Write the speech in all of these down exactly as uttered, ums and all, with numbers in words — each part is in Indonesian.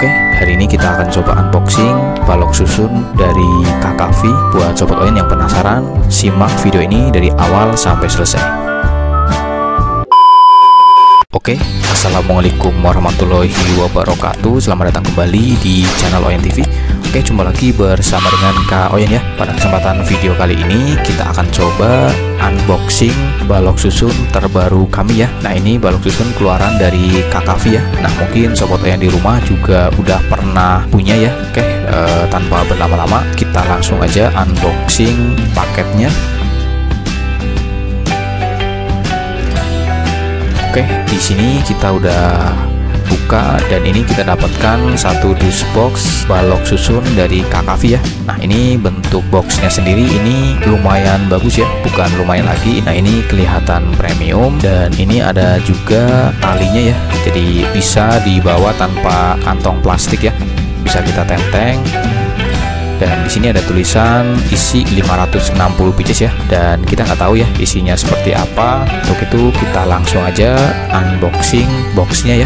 Oke, hari ini kita akan coba unboxing balok susun dari Kakafi. Buat sobat Oyen yang penasaran, simak video ini dari awal sampai selesai. Oke, assalamualaikum warahmatullahi wabarakatuh. Selamat datang kembali di channel Oyen T V. Oke, jumpa lagi bersama dengan Kak Oyen ya. Pada kesempatan video kali ini kita akan coba unboxing balok susun terbaru kami ya. Nah, ini balok susun keluaran dari Kakafi ya. Nah, mungkin sobat Oyen di rumah juga udah pernah punya ya. Oke, eh, tanpa berlama-lama kita langsung aja unboxing paketnya. Oke, di sini kita udah buka dan ini kita dapatkan satu dus box balok susun dari Kakafi ya. Nah, ini bentuk boxnya sendiri ini lumayan bagus ya, bukan lumayan lagi. Nah, ini kelihatan premium dan ini ada juga talinya ya. Jadi bisa dibawa tanpa kantong plastik ya. Bisa kita tenteng. Dan di sini ada tulisan isi lima ratus enam puluh pieces ya, dan kita nggak tahu ya isinya seperti apa. Untuk itu kita langsung aja unboxing boxnya ya.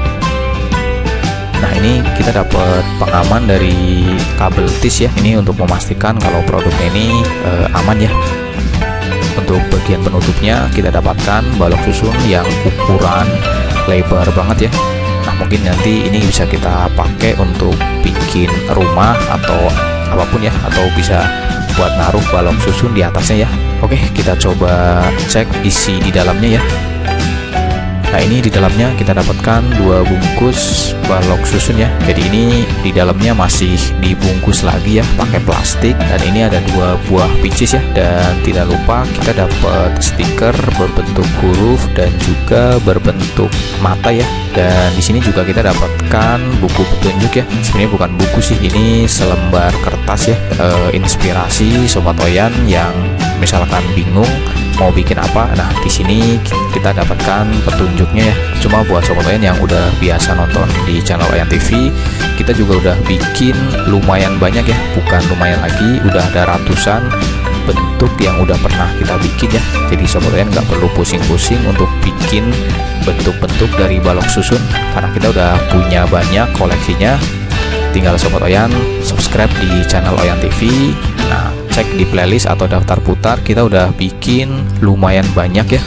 Nah, ini kita dapat pengaman dari kabel tis ya. Ini untuk memastikan kalau produknya ini eh, aman ya. Untuk bagian penutupnya kita dapatkan balok susun yang ukuran lebar banget ya. Nah, mungkin nanti ini bisa kita pakai untuk bikin rumah atau apapun ya, atau bisa buat naruh balok susun di atasnya ya. Oke, kita coba cek isi di dalamnya ya. Nah, ini di dalamnya kita dapatkan dua bungkus balok susun ya. Jadi ini di dalamnya masih dibungkus lagi ya pakai plastik, dan ini ada dua buah pieces ya. Dan tidak lupa kita dapat stiker berbentuk huruf dan juga berbentuk mata ya. Dan di sini juga kita dapatkan buku petunjuk ya. Sebenarnya bukan buku sih, ini selembar kertas ya. E, inspirasi sobat Oyen yang misalkan bingung mau bikin apa. Nah, di sini kita dapatkan petunjuknya ya. Cuma buat sobat Oyen yang udah biasa nonton di channel Oyen T V, kita juga udah bikin lumayan banyak ya. Bukan lumayan lagi, udah ada ratusan bentuk yang udah pernah kita bikin ya. Jadi sobat Oyen nggak perlu pusing-pusing untuk bikin bentuk-bentuk dari balok susun, karena kita udah punya banyak koleksinya. Tinggal sobat Oyen subscribe di channel Oyen T V. Nah, cek di playlist atau daftar putar, kita udah bikin lumayan banyak ya.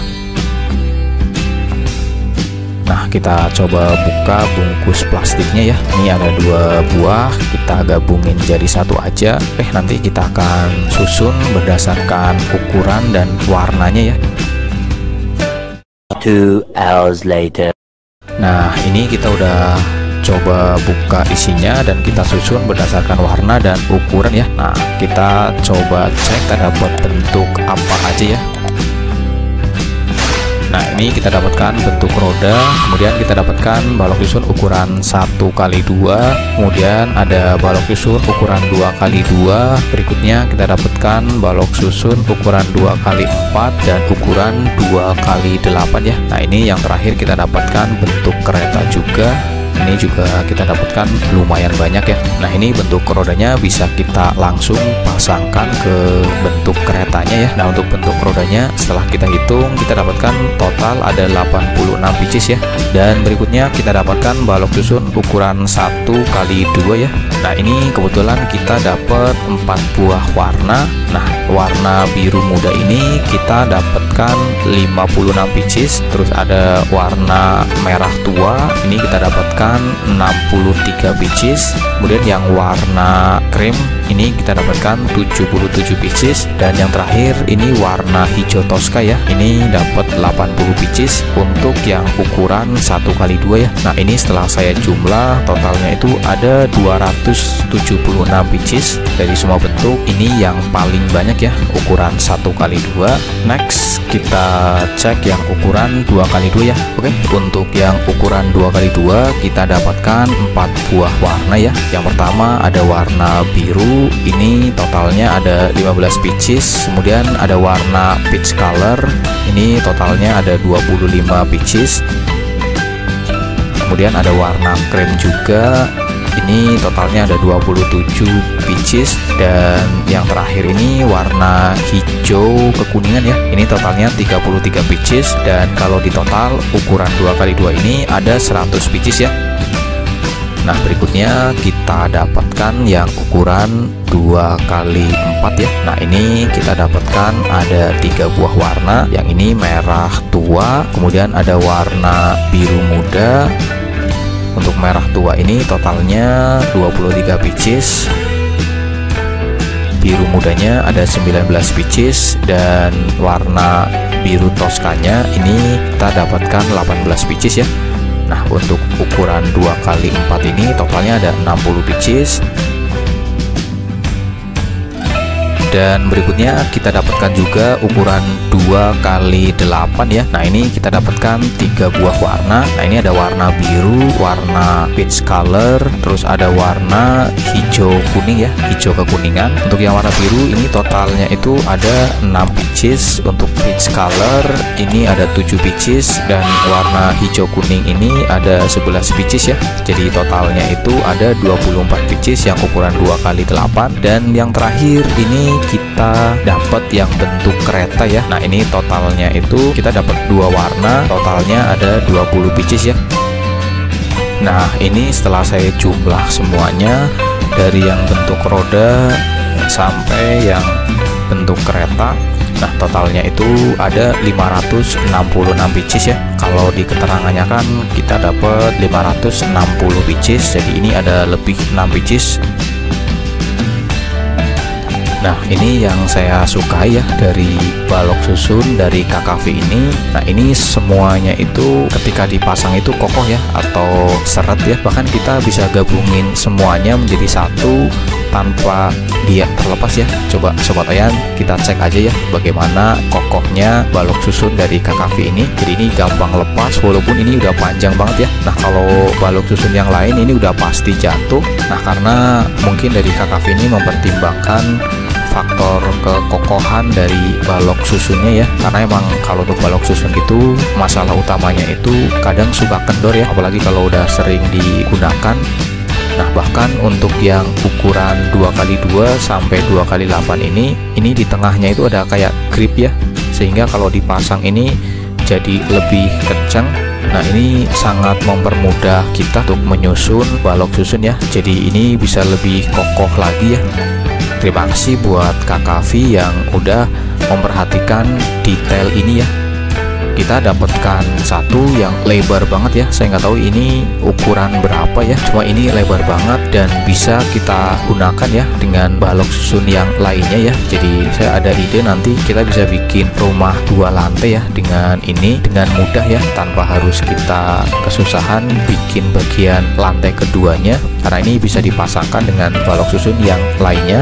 Nah, kita coba buka bungkus plastiknya ya. Ini ada dua buah, kita gabungin jadi satu aja. Eh, nanti kita akan susun berdasarkan ukuran dan warnanya ya. Two hours later. Nah, ini kita udah coba buka isinya dan kita susun berdasarkan warna dan ukuran ya. Nah, kita coba cek kita dapat bentuk apa aja ya. Nah, ini kita dapatkan bentuk roda, kemudian kita dapatkan balok susun ukuran satu kali dua, kemudian ada balok susun ukuran dua kali dua, berikutnya kita dapatkan balok susun ukuran dua kali empat dan ukuran dua kali delapan ya. Nah, ini yang terakhir kita dapatkan bentuk kereta juga. Ini juga kita dapatkan lumayan banyak ya. Nah, ini bentuk rodanya bisa kita langsung pasangkan ke bentuk keretanya ya. Nah, untuk bentuk rodanya setelah kita hitung, kita dapatkan total ada delapan puluh enam pieces ya. Dan berikutnya kita dapatkan balok susun ukuran satu kali dua ya. Nah, ini kebetulan kita dapat empat buah warna. Nah, warna biru muda ini kita dapatkan lima puluh enam pieces. Terus ada warna merah tua, ini kita dapatkan enam puluh tiga pieces. Kemudian yang warna krim ini kita dapatkan tujuh puluh tujuh pieces, dan yang terakhir ini warna hijau toska ya. Ini dapat delapan puluh pieces untuk yang ukuran satu kali dua ya. Nah, ini setelah saya jumlah totalnya itu ada dua ratus tujuh puluh enam pieces dari semua bentuk. Ini yang paling banyak ya, ukuran satu kali dua. Next kita cek yang ukuran dua kali dua ya. Oke, untuk yang ukuran dua kali dua kita dapatkan empat buah warna ya. Yang pertama ada warna biru, ini totalnya ada lima belas pieces. Kemudian ada warna peach color, ini totalnya ada dua puluh lima pieces. Kemudian ada warna krem juga, ini totalnya ada dua puluh tujuh pieces. Dan yang terakhir ini warna hijau kekuningan ya, ini totalnya tiga puluh tiga pieces. Dan kalau di total ukuran dua kali dua ini ada seratus pieces ya. Nah, berikutnya kita dapatkan yang ukuran dua kali empat ya. Nah, ini kita dapatkan ada tiga buah warna. Yang ini merah tua, kemudian ada warna biru muda. Untuk merah tua ini totalnya dua puluh tiga pieces. Biru mudanya ada sembilan belas pieces, dan warna biru toskanya ini kita dapatkan delapan belas pieces ya. Nah, untuk ukuran dua kali empat ini totalnya ada enam puluh pieces. Dan berikutnya kita dapatkan juga ukuran dua kali delapan ya. Nah, ini kita dapatkan tiga buah warna. Nah, ini ada warna biru, warna peach color, terus ada warna hijau kuning ya, hijau kekuningan. Untuk yang warna biru ini totalnya itu ada enam pieces. Untuk peach color ini ada tujuh pieces, dan warna hijau kuning ini ada sebelas pieces ya. Jadi totalnya itu ada dua puluh empat pieces yang ukuran dua kali delapan. Dan yang terakhir ini kita dapat yang bentuk kereta ya. Nah, ini totalnya itu kita dapat dua warna, totalnya ada dua puluh pieces ya. Nah, ini setelah saya jumlah semuanya dari yang bentuk roda sampai yang bentuk kereta, nah totalnya itu ada lima ratus enam puluh enam pieces ya. Kalau di keterangannya kan kita dapat lima ratus enam puluh pieces, jadi ini ada lebih enam pieces. Nah, ini yang saya sukai ya dari balok susun dari K K V ini. Nah, ini semuanya itu ketika dipasang itu kokoh ya, atau seret ya. Bahkan kita bisa gabungin semuanya menjadi satu tanpa dia terlepas ya. Coba sobat Oyan, kita cek aja ya bagaimana kokohnya balok susun dari K K V ini. Jadi ini gampang lepas walaupun ini udah panjang banget ya. Nah, kalau balok susun yang lain ini udah pasti jatuh. Nah, karena mungkin dari K K V ini mempertimbangkan faktor kekokohan dari balok susunnya ya, karena emang kalau untuk balok susun itu masalah utamanya itu kadang suka kendor ya, apalagi kalau udah sering digunakan. Nah, bahkan untuk yang ukuran dua kali dua sampai dua kali delapan ini ini di tengahnya itu ada kayak grip ya, sehingga kalau dipasang ini jadi lebih kencang. Nah, ini sangat mempermudah kita untuk menyusun balok susun ya, jadi ini bisa lebih kokoh lagi ya. Terima kasih buat K K V yang udah memperhatikan detail ini ya. Kita dapatkan satu yang lebar banget ya. Saya nggak tahu ini ukuran berapa ya, cuma ini lebar banget dan bisa kita gunakan ya dengan balok susun yang lainnya ya. Jadi saya ada ide nanti kita bisa bikin rumah dua lantai ya dengan ini dengan mudah ya, tanpa harus kita kesusahan bikin bagian lantai keduanya, karena ini bisa dipasangkan dengan balok susun yang lainnya.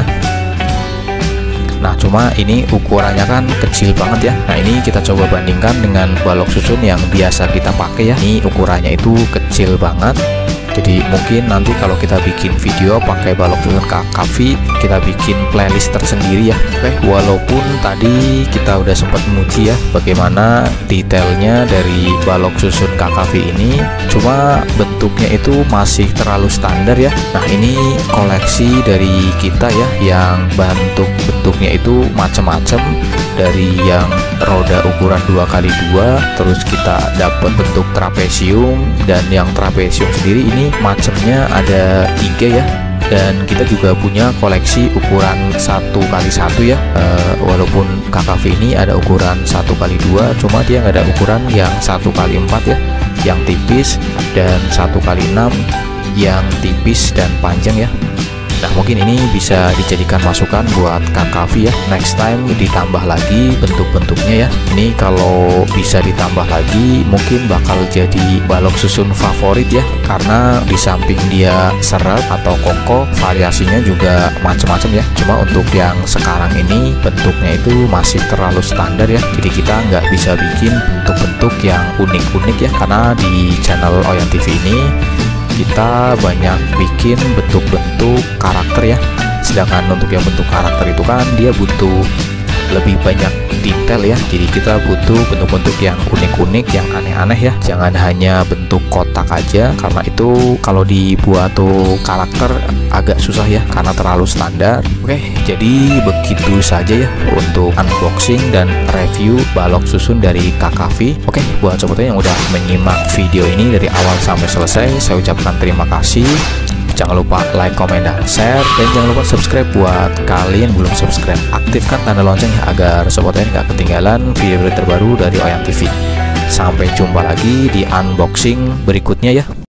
Nah, cuma ini ukurannya kan kecil banget ya. Nah, ini kita coba bandingkan dengan balok susun yang biasa kita pakai ya. Ini ukurannya itu kecil banget. Jadi mungkin nanti kalau kita bikin video pakai balok susun K K V, kita bikin playlist tersendiri ya. Oke, walaupun tadi kita udah sempat memuji ya bagaimana detailnya dari balok susun K K V ini, cuma bentuknya itu masih terlalu standar ya. Nah, ini koleksi dari kita ya, yang bentuk bentuknya itu macam-macam, dari yang roda ukuran dua kali dua, terus kita dapat bentuk trapesium, dan yang trapesium sendiri ini macamnya ada tiga ya. Dan kita juga punya koleksi ukuran satu kali satu ya. E, walaupun K K V ini ada ukuran satu kali dua, cuma dia nggak ada ukuran yang satu kali empat ya, yang tipis, dan satu kali enam yang tipis dan panjang ya. Nah, mungkin ini bisa dijadikan masukan buat K K V ya. Next time ditambah lagi bentuk-bentuknya ya. Ini kalau bisa ditambah lagi mungkin bakal jadi balok susun favorit ya, karena di samping dia seret atau kokoh, variasinya juga macam-macam ya. Cuma untuk yang sekarang ini bentuknya itu masih terlalu standar ya. Jadi kita nggak bisa bikin bentuk-bentuk yang unik-unik ya, karena di channel Oyan T V ini kita banyak bikin bentuk-bentuk karakter ya. Sedangkan untuk yang bentuk karakter itu kan dia butuh lebih banyak detail ya, jadi kita butuh bentuk-bentuk yang unik-unik, yang aneh-aneh ya, jangan hanya bentuk kotak aja, karena itu kalau dibuat tuh karakter agak susah ya karena terlalu standar. Oke, jadi begitu saja ya untuk unboxing dan review balok susun dari K K V. Oke, buat sobat yang udah menyimak video ini dari awal sampai selesai, saya ucapkan terima kasih. Jangan lupa like, komen, dan share, dan jangan lupa subscribe buat kalian belum subscribe. Aktifkan tanda loncengnya agar sobat ini gak ketinggalan video-video terbaru dari Oyang T V. Sampai jumpa lagi di unboxing berikutnya ya.